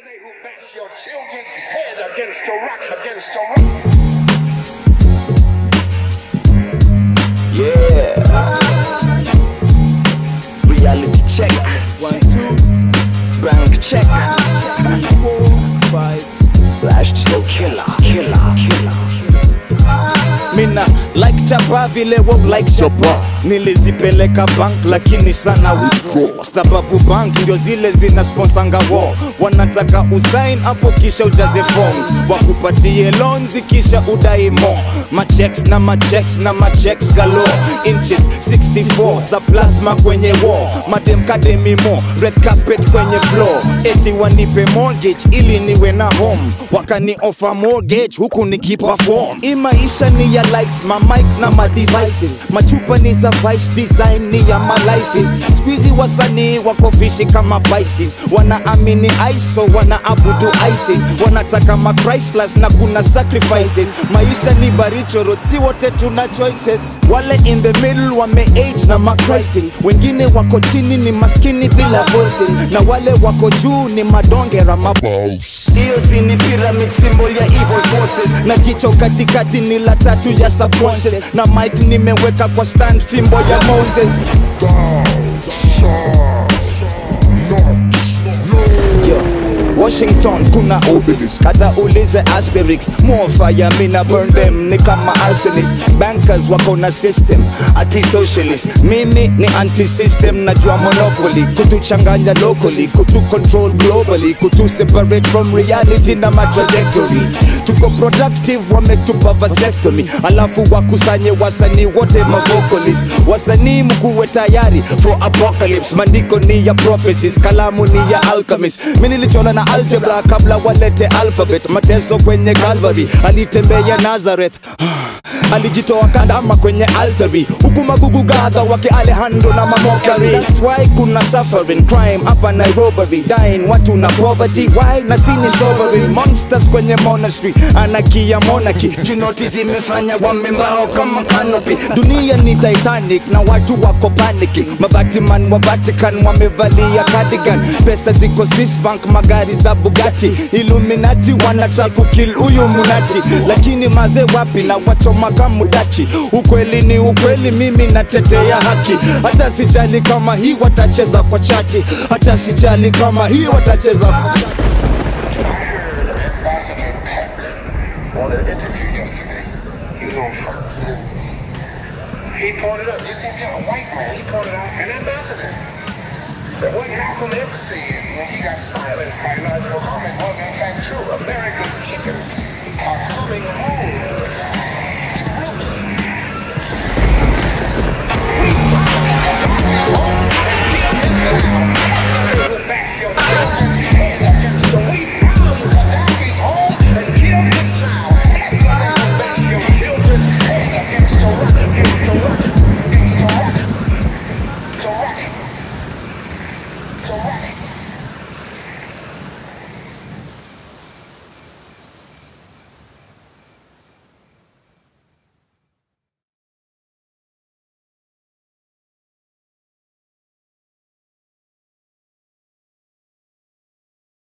they who bash your children's head against the rock, against the rock. Yeah. Reality check. 1, 2. Bank check. 3, 4, 5. Flash to killer. Mina like chapa vile wop like chapa. Nilizipeleka bank lakini sana withdraw. Sababu bank ndio zile zina sponsanga war. Wanataka usign hapo kisha ujaze forms. Wakupatie loans kisha udai more. Machecks na machecks galore. Inches 64 za plasma kwenye wall. Madem kademi mo red carpet kwenye floor. Eti wanipe mortgage ili niwe na home. Wakani offer mortgage huku nikiperform. Imaisha ni ya lights, my mic na my devices. Machupa ni za vice, design ni ya my life is. Squeezy wasanii wako fishi kama Pisces. Wanaamini ISO, wanaabudu ISIS. Wanataka ma Christless na kuna sacrifices. Maisha ni barichoro, si wote tuna choices. Wale in the middle wame age na ma crisis. Wengine wako chini ni maskini bila voices. Na wale wako juu ni madongera maballs. Iyo si ni pyramid symbol ya evil forces. Na jicho katikati ni la tatu ya subconscious. Na mic nimeweka kwa stand fimbo ya Moses. Washington kuna obelisk. Hata ulize Asterix. More fire mina burn them ni kama arsonist. Bankers wako na system anti-socialist. Mimi ni anti-system najua monopoly. Kutuchanganya locally, kutu control globally. Kutu separate from reality na ma trajectories. Tuko productive wametupa vasectomy. Alafu wakusanye wasanii wote ma vocalists. Wasanii mkuwe tayari for apocalypse. Mandiko ni ya prophecies, kalamu ni ya alchemist. Mimi nilichona na algebra kabla walete alphabet. Mateso kwenye Calvary, alitembea Nazareth. Alijitoa kandama kwenye altary. Huku magugu gadha wake Alejandro na mamokari. That's why kuna suffering, crime hapa Nairobi. Dying watu na poverty, why na sini sovereign. Monsters kwenye monastery, anarchy ya monarchy. Jinoti zimefanya wamembao kama canopy. Dunia ni Titanic na watu wako panicking. Mabatiman wa Vatican wamevalia cardigan. Pesa ziko Swiss bank, magari za Bugatti. Illuminati wanataka kukill huyu munati. Lakini maze wapi na wachoma mudachi. Ukweli ni ukweli, mimi natetea haki. Hata sijali kama hii watacheza kwa chati. Hata sijali kama hii watacheza kwa chati. Ambassador Peck wanted an interview yesterday. You know Fox News. He pointed out, you see, a white man, he pointed out an ambassador. That what Malcolm X said when he got silenced by Elijah Muhammad was in fact true. America's chickens are coming home.